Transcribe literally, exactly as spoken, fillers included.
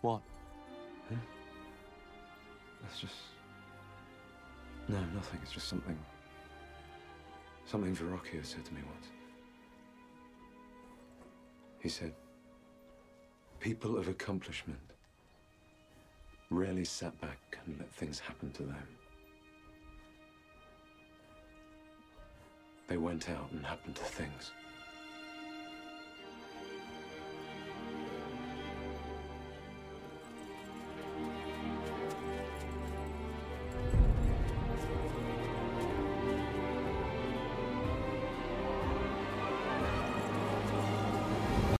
What? Huh? That's just... No, nothing. It's just something... Something Verrocchio said to me once. He said, people of accomplishment rarely sat back and let things happen to them. They went out and happened to things.